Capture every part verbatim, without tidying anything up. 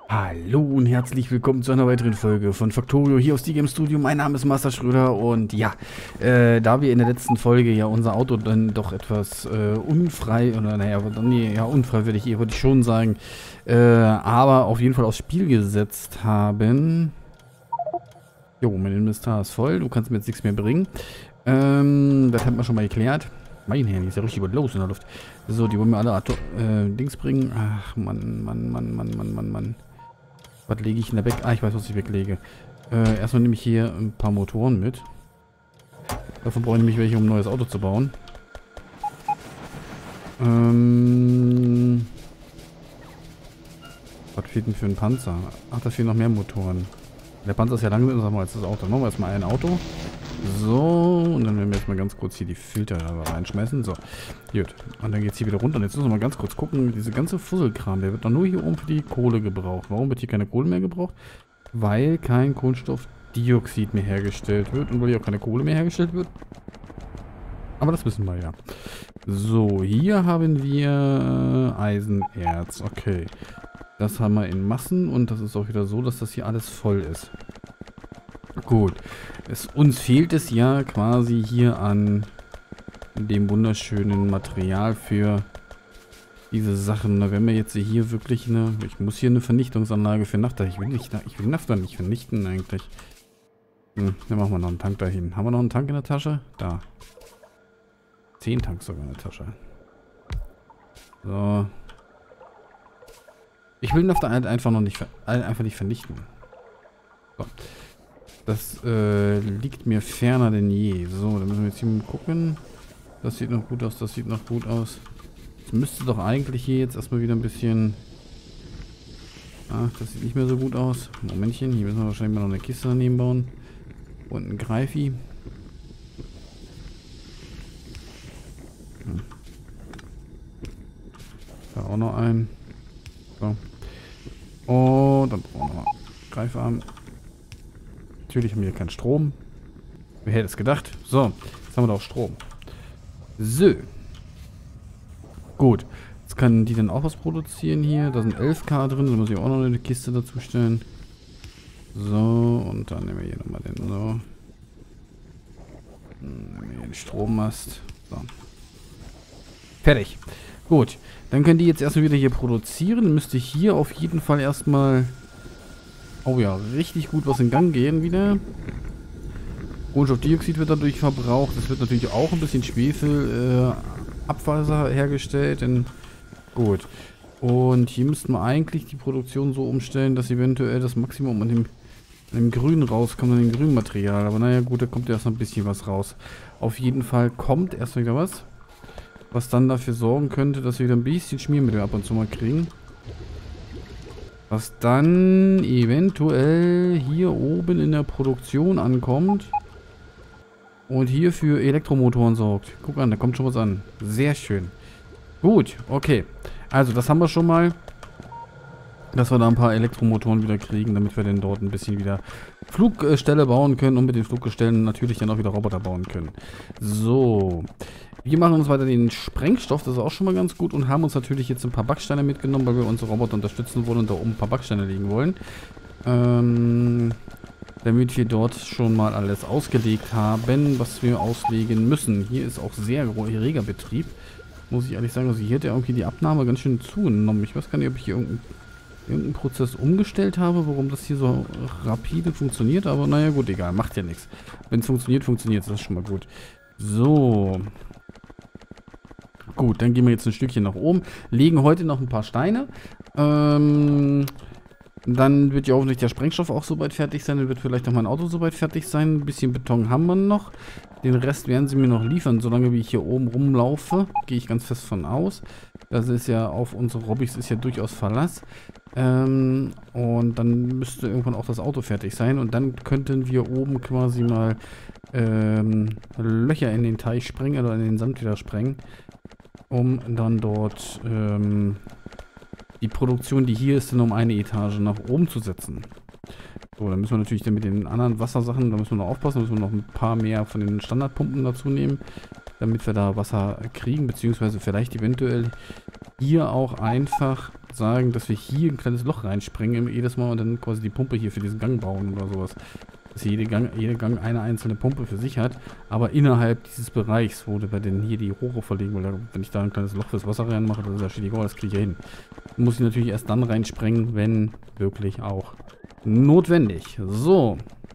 Hallo und herzlich willkommen zu einer weiteren Folge von Factorio hier aus D Game Studio. Mein Name ist Master Schröder und ja, äh, da wir in der letzten Folge ja unser Auto dann doch etwas äh, unfrei, oder naja, nee, ja, unfreiwillig, eh, würde ich schon sagen, äh, aber auf jeden Fall aufs Spiel gesetzt haben. Jo, mein Inventar ist voll, du kannst mir jetzt nichts mehr bringen. Ähm, das hat man schon mal geklärt. Mein Herr, die ist ja richtig was los in der Luft. So, die wollen mir alle Ato äh, Dings bringen. Ach, Mann, Mann, Mann, Mann, Mann, Mann, Mann. Was lege ich denn da weg? Ah, ich weiß, was ich weglege. Äh, erstmal nehme ich hier ein paar Motoren mit. Davon brauche ich nämlich welche, um ein neues Auto zu bauen. Ähm... Was fehlt denn für ein Panzer? Ach, da fehlen noch mehr Motoren. Der Panzer ist ja langsamer als das Auto. Machen wir erstmal ein Auto. So, und dann werden wir jetzt mal ganz kurz hier die Filter reinschmeißen. So, gut. Und dann geht es hier wieder runter. Und jetzt müssen wir mal ganz kurz gucken. Diese ganze Fusselkram, der wird doch nur hier oben für die Kohle gebraucht. Warum wird hier keine Kohle mehr gebraucht? Weil kein Kohlenstoffdioxid mehr hergestellt wird. Und weil hier auch keine Kohle mehr hergestellt wird. Aber das wissen wir ja. So, hier haben wir Eisenerz. Okay. Das haben wir in Massen. Und das ist auch wieder so, dass das hier alles voll ist. Gut. Es, uns fehlt es ja quasi hier an dem wunderschönen Material für diese Sachen. Da werden wir jetzt hier wirklich eine... Ich muss hier eine Vernichtungsanlage für Naphtha. Ich will nicht, ich will Naphtha nicht vernichten eigentlich. Hm, dann machen wir noch einen Tank dahin. Haben wir noch einen Tank in der Tasche? Da. Zehn Tanks sogar in der Tasche. So. Ich will Naphtha halt einfach noch nicht, einfach nicht vernichten. So. Das äh, liegt mir ferner denn je. So, dann müssen wir jetzt hier mal gucken. Das sieht noch gut aus, das sieht noch gut aus. Es müsste doch eigentlich hier jetzt erstmal wieder ein bisschen... Ach, das sieht nicht mehr so gut aus. Momentchen, hier müssen wir wahrscheinlich mal noch eine Kiste daneben bauen. Und ein Greifi. Hm. Da auch noch ein. So. Und dann brauchen wir noch Greifarm. Natürlich haben wir hier keinen Strom. Wer hätte es gedacht? So, jetzt haben wir doch Strom. So. Gut. Jetzt kann die dann auch was produzieren hier. Da sind elf K drin. Da muss ich auch noch eine Kiste dazu stellen. So, und dann nehmen wir hier nochmal den so. Dann nehmen wir hier den Strommast. So. Fertig. Gut. Dann können die jetzt erstmal wieder hier produzieren. Dann müsste hier auf jeden Fall erstmal... Oh ja, richtig gut was in Gang gehen wieder. Kohlenstoffdioxid wird dadurch verbraucht. Es wird natürlich auch ein bisschen Schwefel, äh, Abwasser hergestellt. Denn gut. Und hier müssten wir eigentlich die Produktion so umstellen, dass eventuell das Maximum an dem, an dem Grün rauskommt, an dem grünen Material. Aber naja, gut, da kommt erst noch ein bisschen was raus. Auf jeden Fall kommt erstmal wieder was. Was dann dafür sorgen könnte, dass wir wieder ein bisschen Schmiermittel ab und zu mal kriegen. Was dann eventuell hier oben in der Produktion ankommt. Und hier für Elektromotoren sorgt. Guck an, da kommt schon was an. Sehr schön. Gut, okay. Also, das haben wir schon mal. Dass wir da ein paar Elektromotoren wieder kriegen, damit wir dann dort ein bisschen wieder Flugstelle bauen können. Und mit den Fluggestellen natürlich dann auch wieder Roboter bauen können. So. Wir machen uns weiter den Sprengstoff, das ist auch schon mal ganz gut. Und haben uns natürlich jetzt ein paar Backsteine mitgenommen, weil wir unsere Roboter unterstützen wollen und da oben ein paar Backsteine legen wollen. Ähm, damit wir dort schon mal alles ausgelegt haben, was wir auslegen müssen. Hier ist auch sehr reger Betrieb. Muss ich ehrlich sagen, also hier hat ja irgendwie die Abnahme ganz schön zugenommen. Ich weiß gar nicht, ob ich hier irgendeinen irgendein Prozess umgestellt habe, warum das hier so rapide funktioniert. Aber naja, gut, egal, macht ja nichts. Wenn es funktioniert, funktioniert es, das ist schon mal gut. So. Gut, dann gehen wir jetzt ein Stückchen nach oben. Legen heute noch ein paar Steine. Ähm, dann wird ja hoffentlich der Sprengstoff auch soweit fertig sein. Dann wird vielleicht auch mein Auto soweit fertig sein. Ein bisschen Beton haben wir noch. Den Rest werden sie mir noch liefern. Solange wie ich hier oben rumlaufe, gehe ich ganz fest von aus. Das ist ja auf unsere Hobbys ist ja durchaus Verlass. Ähm, und dann müsste irgendwann auch das Auto fertig sein. Und dann könnten wir oben quasi mal ähm, Löcher in den Teich sprengen oder in den Sand wieder sprengen. Um dann dort ähm, die Produktion, die hier ist, dann um eine Etage nach oben zu setzen. So, dann müssen wir natürlich dann mit den anderen Wassersachen, da müssen wir noch aufpassen, da müssen wir noch ein paar mehr von den Standardpumpen dazu nehmen, damit wir da Wasser kriegen, beziehungsweise vielleicht eventuell hier auch einfach sagen, dass wir hier ein kleines Loch reinspringen, jedes Mal und dann quasi die Pumpe hier für diesen Gang bauen oder sowas. Dass jede Gang, jede Gang eine einzelne Pumpe für sich hat, aber innerhalb dieses Bereichs, wo wir denn hier die Rohre verlegen, weil da, wenn ich da ein kleines Loch fürs Wasser reinmache, das ist ja schwierig, das kriege ich ja hin. Muss ich natürlich erst dann reinspringen, wenn wirklich auch notwendig. So.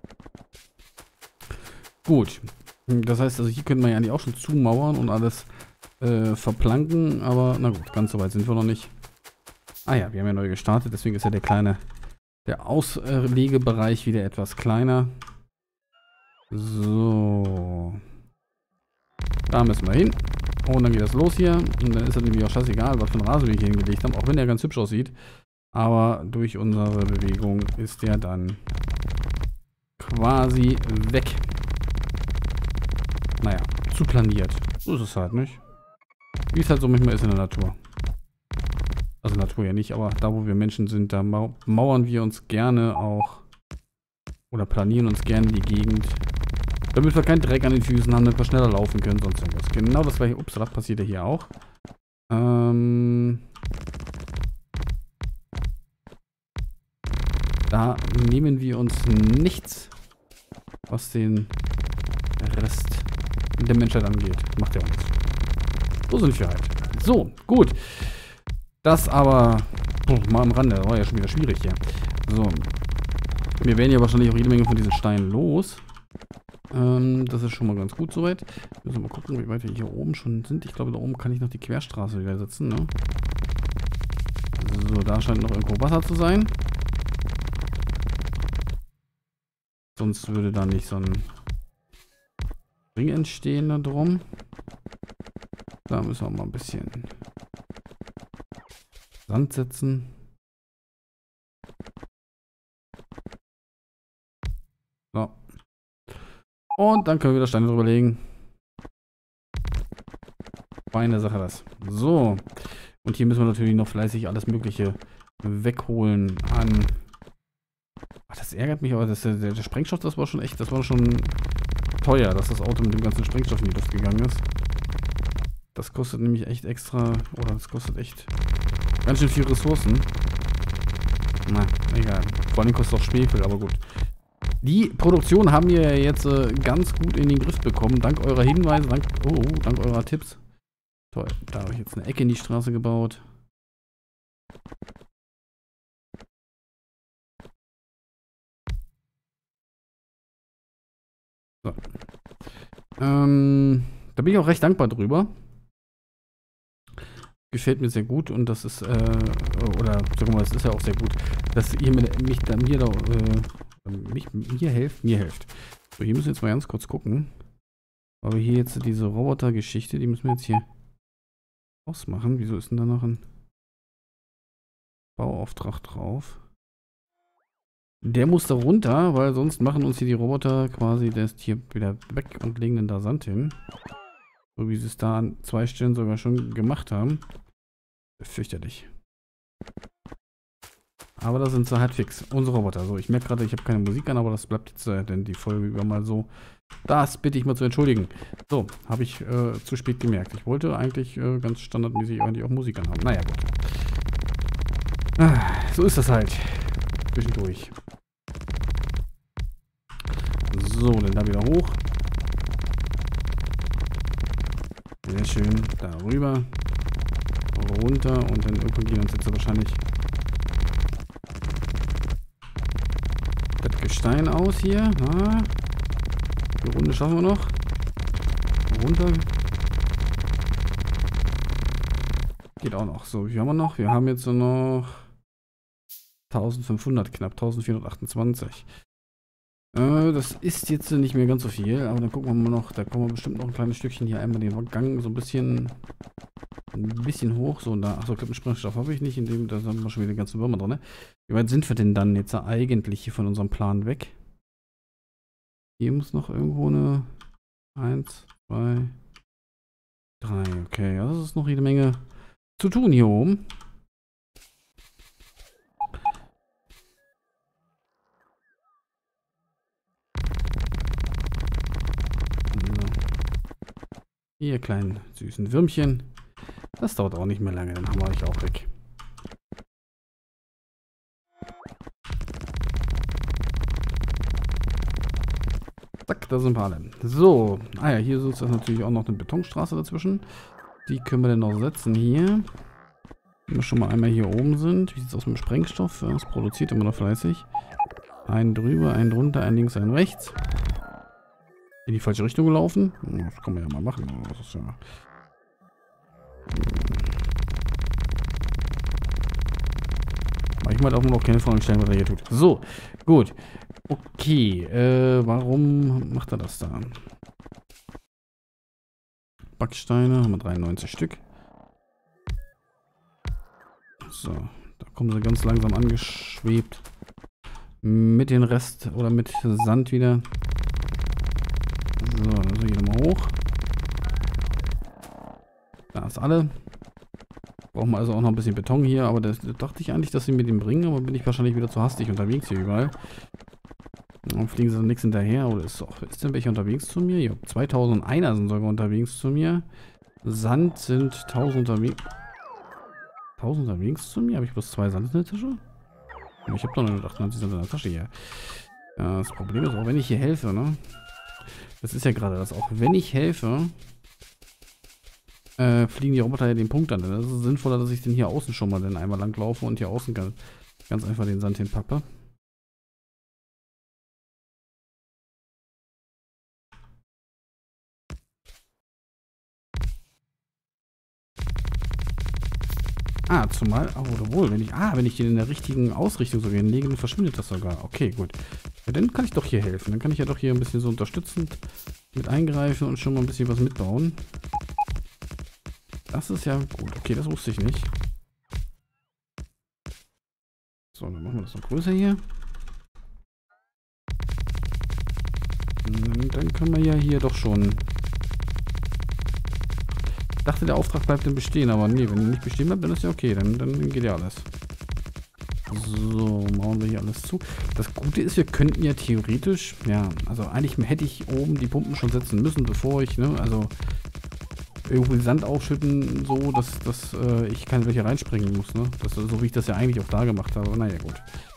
Gut. Das heißt, also hier können wir ja eigentlich auch schon zumauern und alles äh, verplanken, aber na gut, ganz so weit sind wir noch nicht. Ah ja, wir haben ja neu gestartet, deswegen ist ja der kleine, der Auslegebereich wieder etwas kleiner. So. Da müssen wir hin. Und dann geht das los hier. Und dann ist es nämlich auch scheißegal, was für einen Rasen wir hier hingelegt haben, auch wenn der ganz hübsch aussieht. Aber durch unsere Bewegung ist der dann quasi weg. Naja, zu planiert. So ist es halt, nicht? Wie es halt so manchmal ist in der Natur. Also Natur ja nicht, aber da wo wir Menschen sind, da mau mauern wir uns gerne auch oder planieren uns gerne die Gegend, damit wir keinen Dreck an den Füßen haben, damit wir schneller laufen können, sonst irgendwas. Genau das gleiche, ups, das passiert ja hier auch. Ähm, da nehmen wir uns nichts, was den Rest der Menschheit angeht. Macht ja auch nichts. So sind wir halt. So, gut. Das aber oh, mal am Rande. Das war ja schon wieder schwierig hier. So. Wir werden ja wahrscheinlich auch jede Menge von diesen Steinen los. Ähm, das ist schon mal ganz gut soweit. Müssen wir mal gucken, wie weit wir hier oben schon sind. Ich glaube, da oben kann ich noch die Querstraße wieder setzen, ne? So, da scheint noch irgendwo Wasser zu sein. Sonst würde da nicht so ein Ring entstehen da drum. Da müssen wir mal ein bisschen Sand setzen. So. Und dann können wir wieder Steine drüber legen. Feine Sache das. So. Und hier müssen wir natürlich noch fleißig alles Mögliche wegholen an... Ach, das ärgert mich, aber das, der, der Sprengstoff, das war schon echt, das war schon teuer, dass das Auto mit dem ganzen Sprengstoff in die Luft gegangen ist. Das kostet nämlich echt extra, oder das kostet echt ganz schön viel Ressourcen. Na, egal. Vor allem kostet auch Schwefel, aber gut. Die Produktion haben wir ja jetzt äh, ganz gut in den Griff bekommen, dank eurer Hinweise, dank, oh, dank eurer Tipps. Toll, da habe ich jetzt eine Ecke in die Straße gebaut. So. Ähm, da bin ich auch recht dankbar drüber. Gefällt mir sehr gut und das ist, äh, oder sagen wir mal, das ist ja auch sehr gut, dass ihr mir, mich da, mir da, äh, mich, mir helft, mir helft. So, hier müssen wir jetzt mal ganz kurz gucken. Aber hier jetzt diese Roboter-Geschichte, die müssen wir jetzt hier ausmachen. Wieso ist denn da noch ein Bauauftrag drauf? Der muss da runter, weil sonst machen uns hier die Roboter quasi das hier wieder weg und legen dann da Sand hin. So wie sie es da an zwei Stellen sogar schon gemacht haben. Fürchterlich. Aber da sind sie halt fix. Unsere Roboter. So, ich merke gerade, ich habe keine Musik an, aber das bleibt jetzt äh, denn die Folge über mal so. Das bitte ich mal zu entschuldigen. So, habe ich äh, zu spät gemerkt. Ich wollte eigentlich äh, ganz standardmäßig eigentlich auch Musik anhaben. Naja, gut. Ah, so ist das halt. Zwischendurch. So, dann da wieder hoch. Sehr schön. Darüber. Runter. Und dann irgendwann gehen uns jetzt wahrscheinlich das Gestein aus hier. Na, die Runde schaffen wir noch. Runter. Geht auch noch. So, wie haben wir noch? Wir haben jetzt noch eintausendfünfhundert, knapp eintausendvierhundertachtundzwanzig. Äh, das ist jetzt nicht mehr ganz so viel, aber dann gucken wir mal noch, da kommen wir bestimmt noch ein kleines Stückchen hier einmal den Gang so ein bisschen ein bisschen hoch, so und da, achso, Klippensprengstoff habe ich nicht, in dem, da haben wir schon wieder die ganzen Würmer drin, ne? Wie weit sind wir denn dann jetzt eigentlich hier von unserem Plan weg? Hier muss noch irgendwo eine eins, zwei, drei, okay, ja, das ist noch jede Menge zu tun hier oben. Ihr kleinen süßen Würmchen. Das dauert auch nicht mehr lange, dann haben wir euch auch weg. Zack, da sind wir alle. So. Ah ja, hier ist natürlich auch noch eine Betonstraße dazwischen. Die können wir dann noch setzen hier. Wenn wir schon mal einmal hier oben sind. Wie sieht es aus mit dem Sprengstoff? Ja, das produziert immer noch fleißig. Einen drüber, einen drunter, einen links, einen rechts. In die falsche Richtung gelaufen. Das kann man ja mal machen. Das ist ja... Manchmal darf man auch keine von den Stellen, was er hier tut. So, gut. Okay, äh, warum macht er das da? Backsteine, haben wir dreiundneunzig Stück. So, da kommen sie ganz langsam angeschwebt. Mit den Rest oder mit Sand wieder. So, also hier nochmal hoch. Da ist alle. Brauchen wir also auch noch ein bisschen Beton hier, aber das, das dachte ich eigentlich, dass sie mir den bringen, aber bin ich wahrscheinlich wieder zu hastig unterwegs hier überall. Dann fliegen sie nichts hinterher. Oder ist, auch, ist denn welche unterwegs zu mir? Ja, zweitausendeiner sind sogar unterwegs zu mir. Sand sind tausend unterwegs. tausend unterwegs zu mir? Habe ich bloß zwei Sand in der Tasche? Ich habe doch nur achtundneunzig Sand in der Tasche hier. Ja, das Problem ist auch, wenn ich hier helfe, ne? Das ist ja gerade das. Auch wenn ich helfe, äh, fliegen die Roboter ja den Punkt an. Das ist sinnvoller, dass ich den hier außen schon mal dann einmal lang laufe und hier außen ganz, ganz einfach den Sand hinpacke. Ah, zumal, oh, oder wohl, wenn ich, ah, wenn ich den in der richtigen Ausrichtung sogar hinlege, dann verschwindet das sogar. Okay, gut. Ja, dann kann ich doch hier helfen. Dann kann ich ja doch hier ein bisschen so unterstützend mit eingreifen und schon mal ein bisschen was mitbauen. Das ist ja gut. Okay, das wusste ich nicht. So, dann machen wir das noch größer hier. Und dann können wir ja hier doch schon... Ich dachte, der Auftrag bleibt dann bestehen, aber nee, wenn er nicht bestehen bleibt, dann ist ja okay, dann, dann geht ja alles. So, machen wir hier alles zu. Das Gute ist, wir könnten ja theoretisch, ja, also eigentlich hätte ich oben die Pumpen schon setzen müssen, bevor ich, ne, also irgendwo Sand aufschütten, so, dass, dass äh, ich keine welche reinspringen muss, ne. Das, so wie ich das ja eigentlich auch da gemacht habe, aber naja, gut.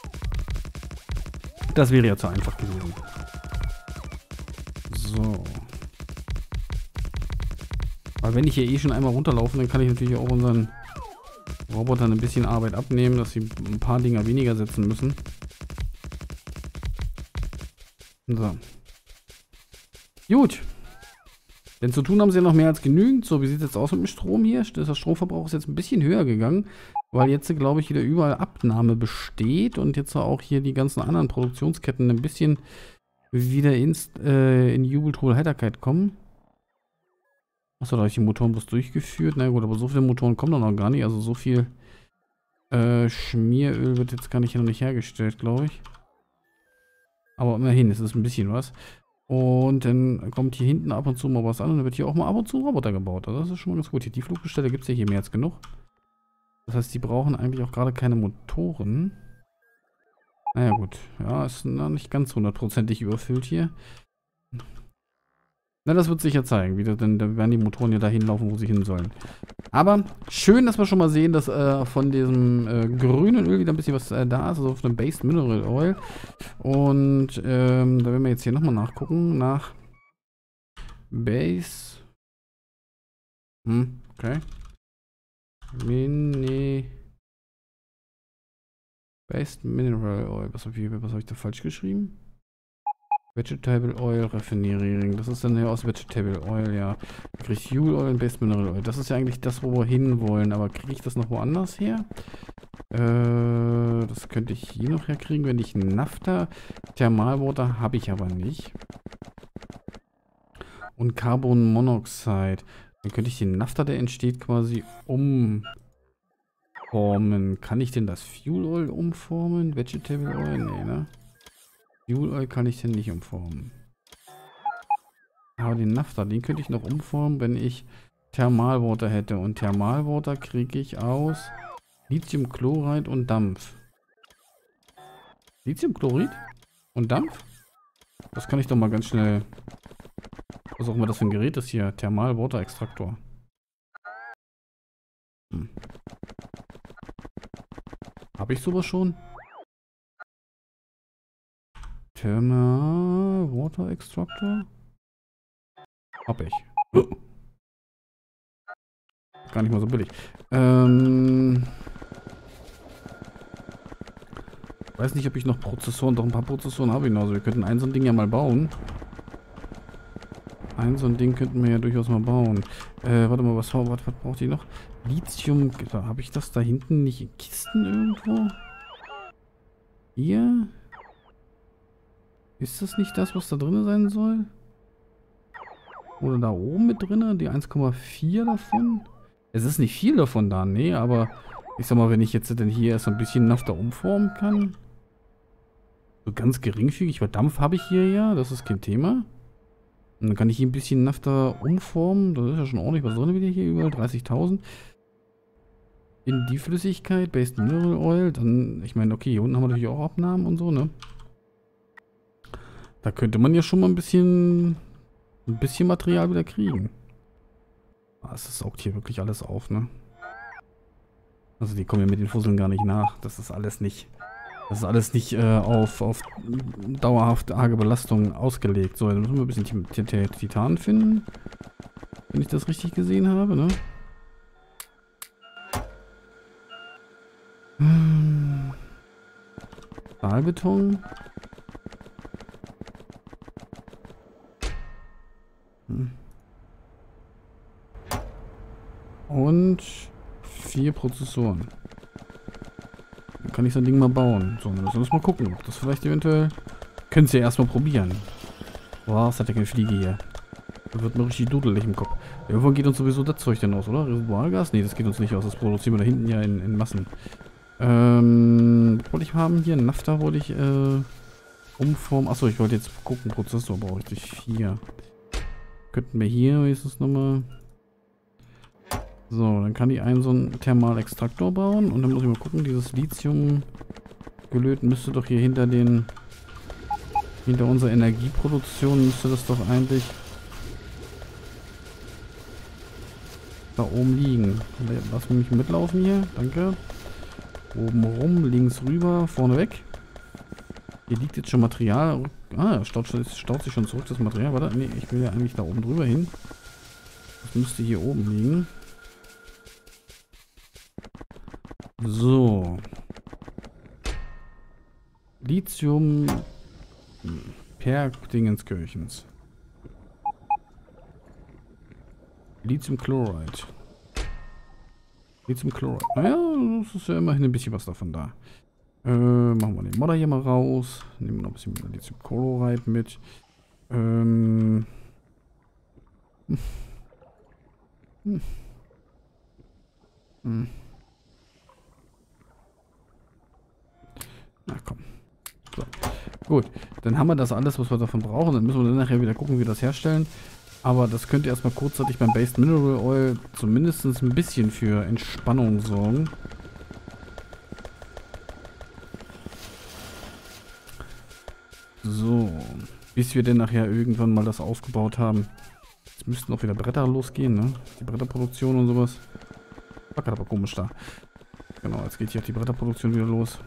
Das wäre ja zu einfach gewesen. So. Weil wenn ich hier eh schon einmal runterlaufe, dann kann ich natürlich auch unseren Robotern ein bisschen Arbeit abnehmen, dass sie ein paar Dinger weniger setzen müssen. So. Gut. Denn zu tun haben sie ja noch mehr als genügend. So, wie sieht es jetzt aus mit dem Strom hier? Der Stromverbrauch ist jetzt ein bisschen höher gegangen, weil jetzt, glaube ich, wieder überall Abnahme besteht und jetzt auch hier die ganzen anderen Produktionsketten ein bisschen wieder ins, äh, in jubeltrohe Heiterkeit kommen. Achso, da habe ich die Motoren bloß durchgeführt. Na gut, aber so viele Motoren kommen da noch gar nicht. Also so viel äh, Schmieröl wird jetzt gar nicht hier noch nicht hergestellt, glaube ich. Aber immerhin, es ist ein bisschen was. Und dann kommt hier hinten ab und zu mal was an und dann wird hier auch mal ab und zu ein Roboter gebaut. Also das ist schon mal ganz gut. Hier, die Fluggestelle gibt es ja hier mehr als genug. Das heißt, die brauchen eigentlich auch gerade keine Motoren. Naja gut, ja, ist noch nicht ganz hundertprozentig überfüllt hier. Na, das wird sich ja zeigen, wie das, denn, da werden die Motoren ja dahin laufen, wo sie hin sollen. Aber schön, dass wir schon mal sehen, dass äh, von diesem äh, grünen Öl wieder ein bisschen was äh, da ist, also auf einem Based Mineral Oil. Und ähm, da werden wir jetzt hier nochmal nachgucken, nach Base. Hm, okay. Mini. Based Mineral Oil. Was habe ich, was hab ich da falsch geschrieben? Vegetable Oil Raffinering. Das ist dann ja aus Vegetable Oil, ja. Kriege ich Fuel Oil und Base Mineral Oil. Das ist ja eigentlich das, wo wir hinwollen. Aber kriege ich das noch woanders her? Äh, das könnte ich hier noch herkriegen, wenn ich Naphtha. Thermalwater habe ich aber nicht. Und Carbon Monoxide. Dann könnte ich den Naphtha, der entsteht, quasi umformen. Kann ich denn das Fuel Oil umformen? Vegetable Oil? Nee, ne? Fuel Oil kann ich denn nicht umformen. Aber den Naphtha, den könnte ich noch umformen, wenn ich Thermalwater hätte. Und Thermalwater kriege ich aus Lithiumchlorid und Dampf. Lithiumchlorid und Dampf? Das kann ich doch mal ganz schnell... Was auch immer das für ein Gerät ist hier. Thermalwater-Extraktor. Hm. Habe ich sowas schon? Thermal Water Extractor. Hab ich. Gar nicht mal so billig. Ähm... Weiß nicht, ob ich noch Prozessoren, doch ein paar Prozessoren habe ich noch. Also wir könnten ein so ein Ding ja mal bauen. Ein so ein Ding könnten wir ja durchaus mal bauen. Äh, warte mal, was, was, was braucht die noch? Lithium, habe ich das da hinten nicht in Kisten irgendwo? Hier? Ist das nicht das, was da drin sein soll? Oder da oben mit drin? Die eins Komma vier davon? Es ist nicht viel davon da, nee, aber ich sag mal, wenn ich jetzt denn hier erst ein bisschen Naphtha umformen kann. So ganz geringfügig, weil Dampf habe ich hier ja, das ist kein Thema. Und dann kann ich hier ein bisschen Naphtha umformen. Da ist ja schon ordentlich was drin wieder hier, überall dreißigtausend. In die Flüssigkeit, Based Mineral Oil, dann, ich meine, okay, hier unten haben wir natürlich auch Abnahmen und so, ne? Da könnte man ja schon mal ein bisschen, ein bisschen Material wieder kriegen. Ah, es saugt hier wirklich alles auf, ne? Also die kommen ja mit den Fusseln gar nicht nach. Das ist alles nicht, das ist alles nicht äh, auf, auf dauerhaft arge Belastung ausgelegt. So, dann müssen wir ein bisschen Titan finden. Wenn ich das richtig gesehen habe, ne? Hm. Stahlbeton. Hm. Und vier Prozessoren. Dann kann ich so ein Ding mal bauen. So, dann müssen wir das mal gucken. Ob das vielleicht eventuell... Können Sie ja erstmal probieren. Boah, es hat ja keine Fliege hier. Da wird mir richtig dudelig im Kopf. Irgendwann geht uns sowieso das Zeug denn aus, oder? Residualgas? Nee, das geht uns nicht aus. Das produzieren wir da hinten ja in, in Massen. Ähm, was wollte ich haben hier? Naphtha wollte ich, äh, umformen. Achso, ich wollte jetzt gucken. Prozessor brauche ich durch vier. Könnten wir hier, wie ist das nochmal? So, dann kann ich einen so einen Thermalextraktor bauen. Und dann muss ich mal gucken, dieses Lithium-Gelöt müsste doch hier hinter den... Hinter unserer Energieproduktion müsste das doch eigentlich... da oben liegen. Lass mich mitlaufen hier. Danke. Oben rum, links rüber, vorne weg. Hier liegt jetzt schon Material. Ah, staut, staut sich schon zurück das Material. Warte, nee, ich will ja eigentlich da oben drüber hin. Das müsste hier oben liegen. So. Lithium per Dingenskirchens. Lithiumchloride. Lithiumchloride. Naja, das ist ja immerhin ein bisschen was davon da. Äh, machen wir den Modder hier mal raus. Nehmen wir noch ein bisschen Lithiumchloride mit. Ähm. Hm. Hm. Na komm. So. Gut. Dann haben wir das alles, was wir davon brauchen. Dann müssen wir dann nachher wieder gucken, wie wir das herstellen. Aber das könnte erstmal kurzzeitig beim Based Mineral Oil zumindest ein bisschen für Entspannung sorgen. So. Bis wir denn nachher irgendwann mal das aufgebaut haben. Jetzt müssten auch wieder Bretter losgehen, ne? Die Bretterproduktion und sowas. War gerade aber komisch da. Genau, jetzt geht hier auch die Bretterproduktion wieder los.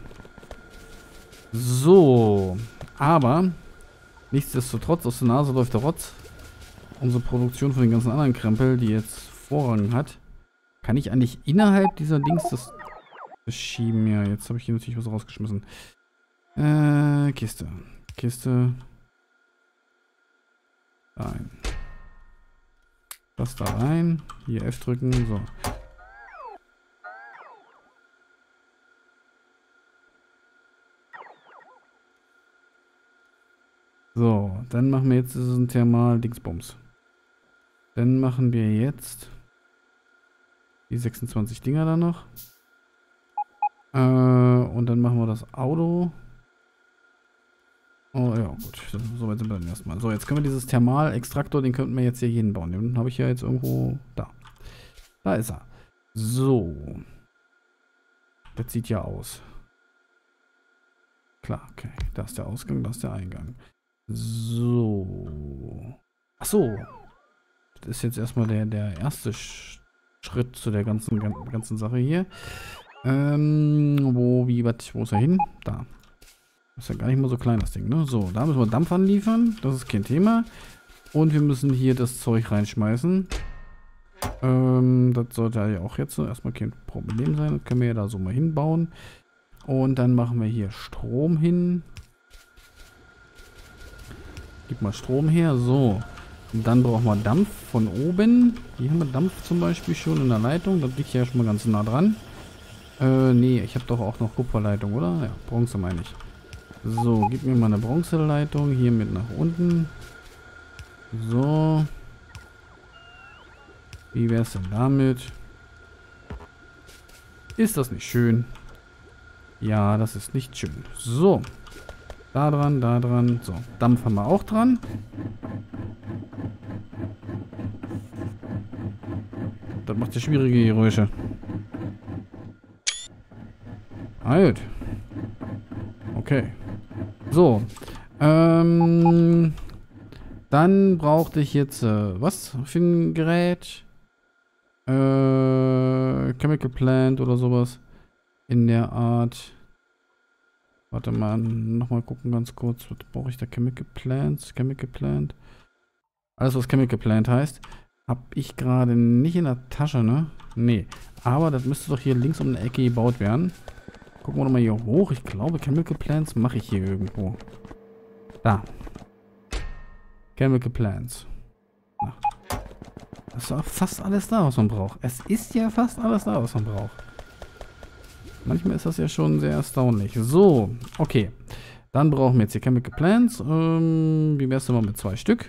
So. Aber nichtsdestotrotz, aus der Nase läuft der Rotz. Unsere Produktion von den ganzen anderen Krempel, die jetzt Vorrang hat, kann ich eigentlich innerhalb dieser Dings das verschieben. Ja, jetzt habe ich hier natürlich was rausgeschmissen. Äh, Kiste. Kiste. Rein. Das da rein. Hier F drücken. So. So, dann machen wir jetzt diesen Thermal-Dingsbums. Dann machen wir jetzt die sechsundzwanzig Dinger da noch. Äh, und dann machen wir das Auto. Oh ja, gut. So weit sind wir dann erstmal. So, jetzt können wir dieses Thermal-Extraktor, den könnten wir jetzt hier hinbauen. Den habe ich ja jetzt irgendwo da. Da ist er. So. Das sieht ja aus. Klar, okay. Da ist der Ausgang, da ist der Eingang. So. Ach so. Das ist jetzt erstmal der, der erste Sch Schritt zu der ganzen, ganzen Sache hier. Ähm, wo, wie, was, wo ist er hin? Da. Das ist ja gar nicht mal so klein, das Ding, ne? So, da müssen wir Dampf anliefern. Das ist kein Thema. Und wir müssen hier das Zeug reinschmeißen. Ähm, das sollte ja auch jetzt erstmal kein Problem sein. Das können wir ja da so mal hinbauen. Und dann machen wir hier Strom hin. Gib mal Strom her. So. Und dann brauchen wir Dampf von oben. Hier haben wir Dampf zum Beispiel schon in der Leitung. Das liegt ja schon mal ganz nah dran. Äh, nee, ich habe doch auch noch Kupferleitung, oder? Ja, Bronze meine ich. So, gib mir mal eine Bronzeleitung. Hier mit nach unten. So. Wie wäre es denn damit? Ist das nicht schön? Ja, das ist nicht schön. So. Da dran, da dran. So, Dampf haben wir auch dran. Das macht ja schwierige Geräusche. Ah, gut. Okay. So. Ähm. Dann brauchte ich jetzt, äh, was für ein Gerät? Äh, Chemical Plant oder sowas. In der Art. Warte mal, nochmal gucken ganz kurz. Was brauche ich da? Chemical Plants? Chemical Plant? Alles, was Chemical Plant heißt, habe ich gerade nicht in der Tasche, ne? Nee. Aber das müsste doch hier links um die Ecke gebaut werden. Gucken wir doch mal hier hoch. Ich glaube, Chemical Plants mache ich hier irgendwo. Da. Chemical Plants. Ach. Das ist auch fast alles da, was man braucht. Es ist ja fast alles da, was man braucht. Manchmal ist das ja schon sehr erstaunlich. So, okay. Dann brauchen wir jetzt hier Chemical Plants. Ähm, wie wär's denn mal mit zwei Stück?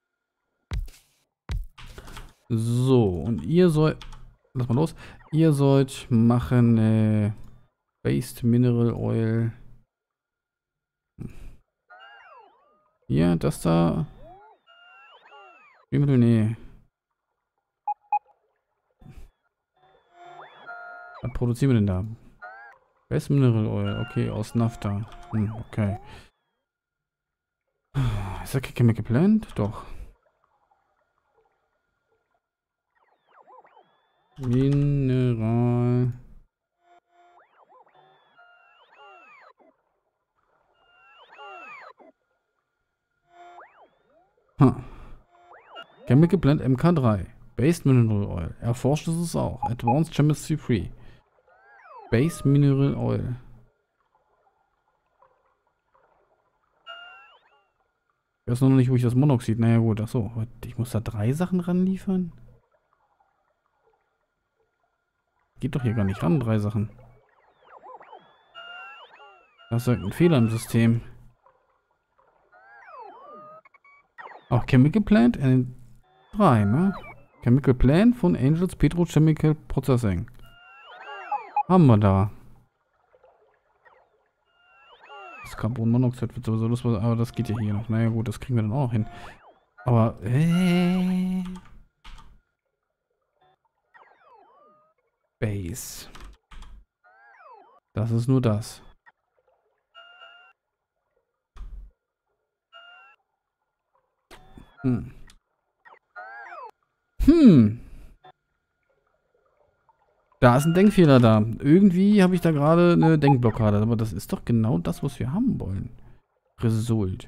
So, und ihr sollt... Lass mal los. Ihr sollt machen äh, Based Mineral Oil. Hier, das da. Nee. Was produzieren wir denn da? Based Mineral Oil. Okay, aus Naphtha. Hm, okay. Ist das kein Chemical Plant? Doch. Mineral. Huh. Chemical Plant M K drei. Based Mineral Oil. Erforscht ist es auch. Advanced Chemistry Free. Base Mineral Oil. Ich weiß noch nicht, wo ich das Monoxid... Naja gut, achso. Ich muss da drei Sachen ranliefern? Geht doch hier gar nicht ran, drei Sachen. Das ist halt ein Fehler im System. Auch Chemical Plant drei, ne? Chemical Plant von Angels Petrochemical Processing. Haben wir da. Das Carbonmonoxid wird sowieso das, aber das geht ja hier noch. Naja gut, das kriegen wir dann auch noch hin. Aber, äh... Base. Das ist nur das. Hm. Hm. Da ist ein Denkfehler da. Irgendwie habe ich da gerade eine Denkblockade. Aber das ist doch genau das, was wir haben wollen. Result.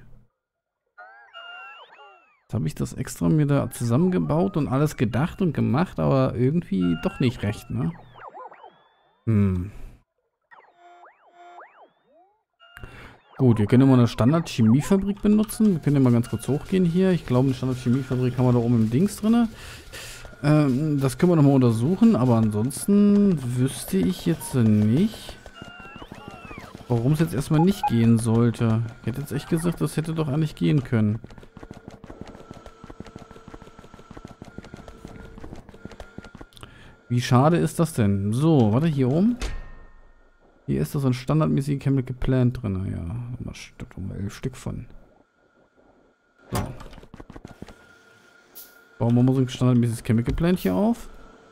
Jetzt habe ich das extra mir da zusammengebaut und alles gedacht und gemacht, aber irgendwie doch nicht recht, ne? Hm. Gut, wir können immer eine Standard-Chemiefabrik benutzen. Wir können ja mal ganz kurz hochgehen hier. Ich glaube, eine Standard-Chemiefabrik haben wir da oben im Dings drin. Ähm, das können wir nochmal untersuchen, aber ansonsten wüsste ich jetzt nicht, warum es jetzt erstmal nicht gehen sollte. Ich hätte jetzt echt gesagt, das hätte doch eigentlich gehen können. Wie schade ist das denn? So, warte, hier oben. Hier ist da so ein standardmäßiger Chemical Plant drin. Ja, da haben wir elf Stück von. So. Bauen wir mal so ein standardmäßiges Chemical Plant hier auf.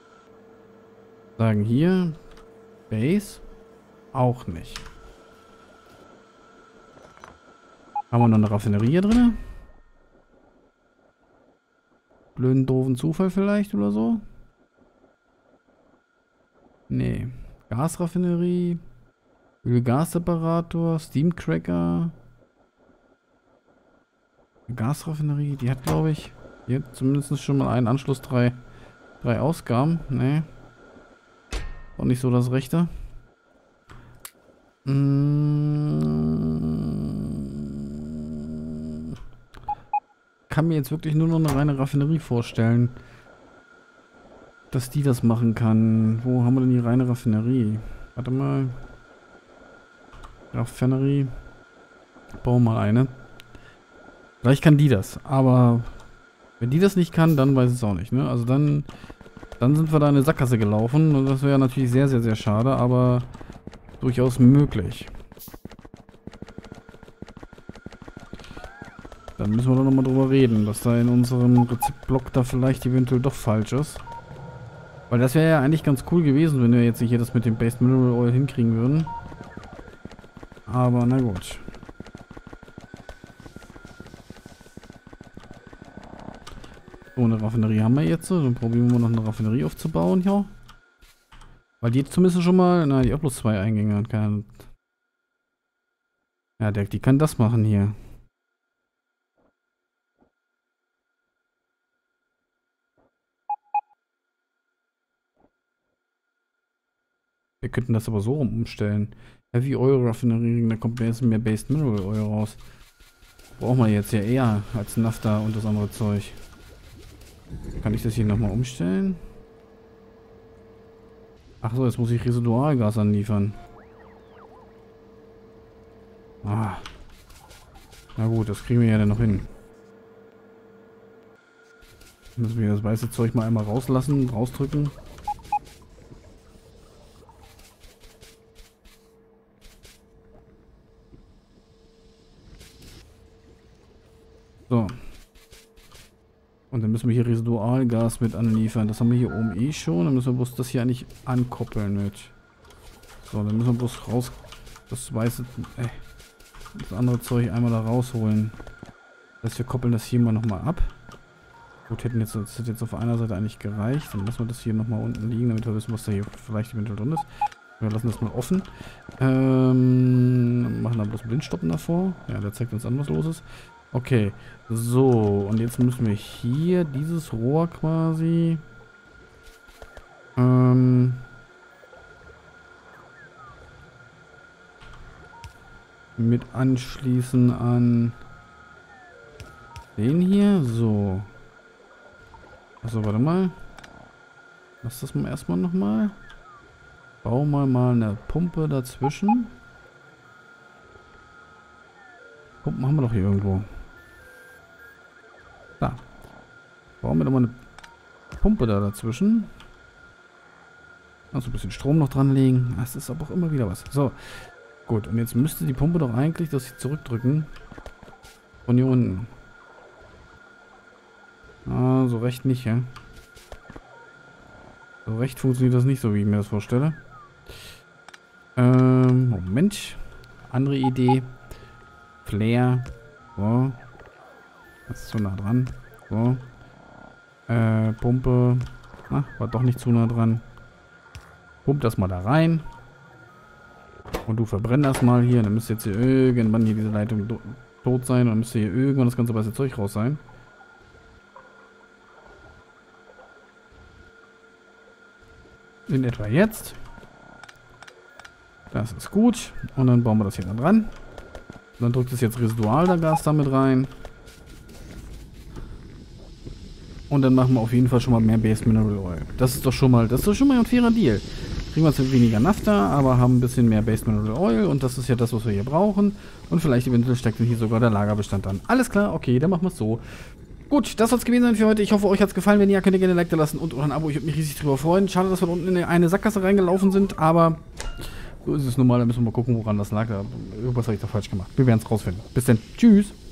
Sagen hier. Base. Auch nicht. Haben wir noch eine Raffinerie hier drin? Blöden, doofen Zufall vielleicht oder so? Nee. Gasraffinerie. Gasseparator, Steamcracker. Gasraffinerie, die hat, glaube ich, hier zumindest schon mal einen Anschluss, drei, drei Ausgaben. Nee. Auch nicht so das Rechte. Mmh. Kann mir jetzt wirklich nur noch eine reine Raffinerie vorstellen. Dass die das machen kann. Wo haben wir denn die reine Raffinerie? Warte mal. Raffinerie. Bauen wir mal eine. Vielleicht kann die das, aber wenn die das nicht kann, dann weiß ich es auch nicht, ne? Also dann, dann sind wir da in eine Sackgasse gelaufen und das wäre natürlich sehr, sehr, sehr schade, aber durchaus möglich. Dann müssen wir doch nochmal drüber reden, dass da in unserem Rezeptblock da vielleicht eventuell doch falsch ist. Weil das wäre ja eigentlich ganz cool gewesen, wenn wir jetzt hier das mit dem Based Mineral Oil hinkriegen würden. Aber na gut. So, eine Raffinerie haben wir jetzt. Dann probieren wir noch eine Raffinerie aufzubauen hier. Weil die jetzt zumindest schon mal... Na, die hat bloß zwei Eingänge. Kann, ja, der, die kann das machen hier. Wir könnten das aber so rum umstellen. Heavy Oil Raffinerie, da kommt jetzt mehr Based Mineral Oil raus. Brauchen wir jetzt ja eher als Naphtha und das andere Zeug. Kann ich das hier nochmal umstellen? Achso, jetzt muss ich Residualgas anliefern. Ah. Na gut, das kriegen wir ja dann noch hin. Müssen wir das weiße Zeug mal einmal rauslassen, rausdrücken. So. Und dann müssen wir hier Residualgas mit anliefern. Das haben wir hier oben eh schon. Dann müssen wir bloß das hier eigentlich ankoppeln mit. So, dann müssen wir bloß raus... Das weiße... Äh, das andere Zeug einmal da rausholen. Das heißt, wir koppeln das hier mal nochmal ab. Gut, hätten jetzt, das hätte jetzt auf einer Seite eigentlich gereicht. Dann lassen wir das hier nochmal unten liegen, damit wir wissen, was da hier vielleicht eventuell drin ist. Wir lassen das mal offen. Ähm, machen da bloß Blindstoppen davor. Ja, der zeigt uns an, was los ist. Okay, so, und jetzt müssen wir hier dieses Rohr quasi ähm, mit anschließen an den hier. So. Achso, warte mal. Lass das mal erstmal nochmal. Bau mal mal eine Pumpe dazwischen. Pumpen haben wir doch hier irgendwo. Da. Bauen wir doch mal eine Pumpe da dazwischen. Also ein bisschen Strom noch dranlegen. Das ist aber auch immer wieder was. So. Gut, und jetzt müsste die Pumpe doch eigentlich das hier zurückdrücken. Von hier unten. Ah, so recht nicht, ja. So recht funktioniert das nicht so, wie ich mir das vorstelle. Ähm, Moment. Andere Idee. Flair. So. Das ist zu nah dran. So. Äh, Pumpe. Ach, war doch nicht zu nah dran. Pump das mal da rein. Und du verbrennst das mal hier. Dann müsste jetzt hier irgendwann hier diese Leitung tot sein. Und dann müsste hier irgendwann das ganze weiße Zeug raus sein. In etwa jetzt. Das ist gut. Und dann bauen wir das hier dann dran. Dann drückt es jetzt Residualgas damit rein. Und dann machen wir auf jeden Fall schon mal mehr Based Mineral Oil. Das ist doch schon mal, das ist doch schon mal ein fairer Deal. Kriegen wir jetzt weniger Naphtha, aber haben ein bisschen mehr Based Mineral Oil. Und das ist ja das, was wir hier brauchen. Und vielleicht eventuell steckt hier sogar der Lagerbestand an. Alles klar, okay, dann machen wir es so. Gut, das soll es gewesen sein für heute. Ich hoffe, euch hat es gefallen. Wenn ja, könnt ihr gerne ein Like da lassen und oder ein Abo. Ich würde mich riesig drüber freuen. Schade, dass wir da unten in eine Sackgasse reingelaufen sind, aber so ist es nun mal. Da müssen wir mal gucken, woran das lag. Irgendwas habe ich da falsch gemacht. Wir werden es rausfinden. Bis dann. Tschüss.